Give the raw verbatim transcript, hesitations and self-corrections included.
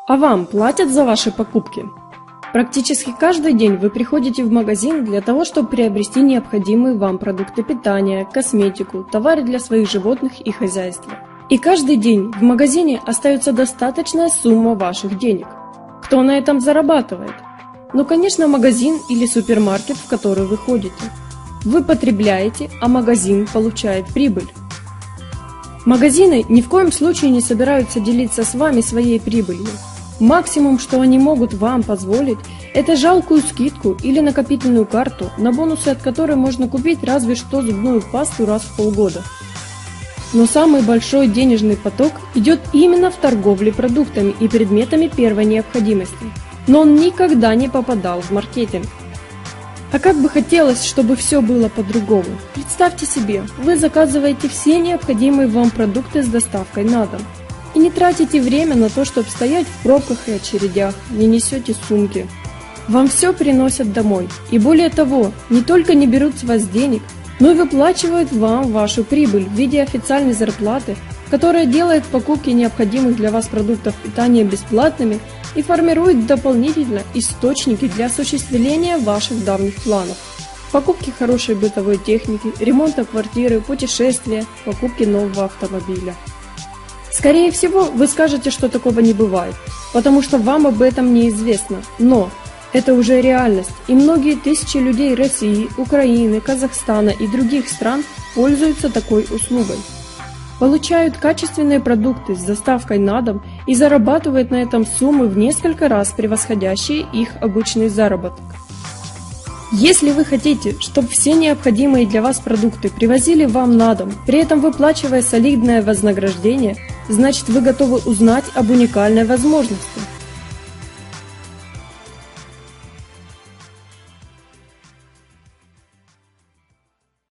А вам платят за ваши покупки? Практически каждый день вы приходите в магазин для того, чтобы приобрести необходимые вам продукты питания, косметику, товары для своих животных и хозяйства. И каждый день в магазине остается достаточная сумма ваших денег. Кто на этом зарабатывает? Ну, конечно, магазин или супермаркет, в который вы ходите. Вы потребляете, а магазин получает прибыль. Магазины ни в коем случае не собираются делиться с вами своей прибылью. Максимум, что они могут вам позволить, это жалкую скидку или накопительную карту, на бонусы от которой можно купить разве что зубную пасту раз в полгода. Но самый большой денежный поток идет именно в торговле продуктами и предметами первой необходимости. Но он никогда не попадал в маркетинг. А как бы хотелось, чтобы все было по-другому. Представьте себе, вы заказываете все необходимые вам продукты с доставкой на дом. И не тратите время на то, чтобы стоять в пробках и очередях, не несете сумки. Вам все приносят домой. И более того, не только не берут с вас денег, но и выплачивают вам вашу прибыль в виде официальной зарплаты, которая делает покупки необходимых для вас продуктов питания бесплатными и формирует дополнительно источники для осуществления ваших давних планов. Покупки хорошей бытовой техники, ремонта квартиры, путешествия, покупки нового автомобиля. Скорее всего, вы скажете, что такого не бывает, потому что вам об этом неизвестно, но это уже реальность, и многие тысячи людей России, Украины, Казахстана и других стран пользуются такой услугой. Получают качественные продукты с доставкой на дом и зарабатывают на этом суммы в несколько раз превосходящие их обычный заработок. Если вы хотите, чтобы все необходимые для вас продукты привозили вам на дом, при этом выплачивая солидное вознаграждение, значит, вы готовы узнать об уникальной возможности.